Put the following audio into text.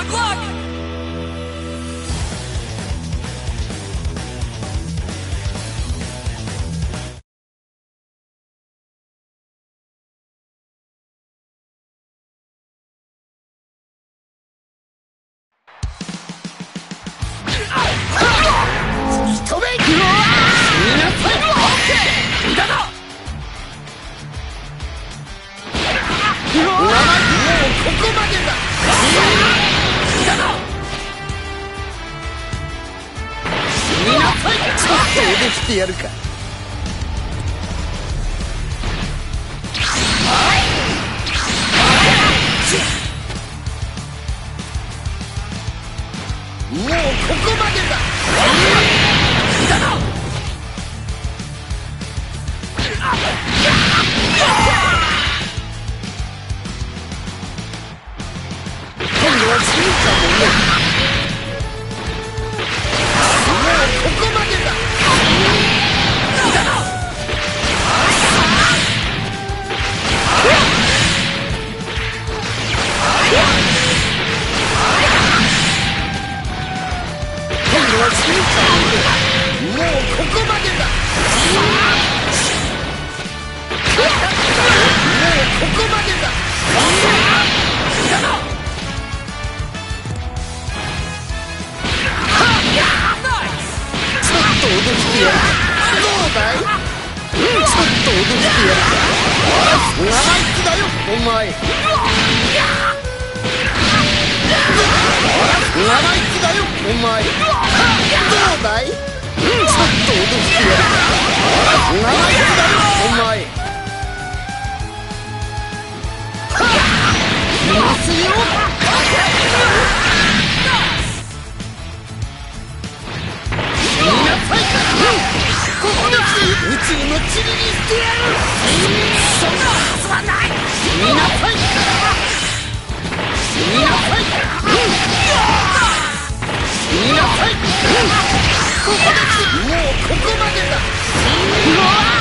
してやるか。もうここまでだ。今度は進化もね。もうここまでだ。もうここまでだ。もうここまでだ。ちょっと脅してやる。どうだい？ちょっと脅してやるか。長生きだよお前。長生きだよお前。どうだい？ちょっと脅してやる。長生きだよお前。いますよ。みなさい。ここで宇宙の塵にしてやる。そんなはずはない。みなさい。みなさい。みなさい。もうここまでだ。